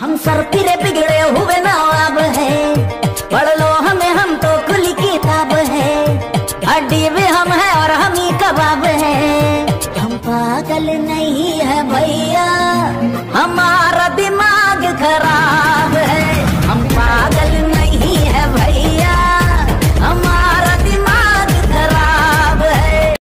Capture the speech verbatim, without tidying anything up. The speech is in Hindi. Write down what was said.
हम सर फिरे बिगड़े हुए नवाब है, पढ़ लो हमें हम तो खुली किताब है। हड्डी भी हम है और हम ही कबाब है। हम पागल नहीं है भैया, हमारा दिमाग खराब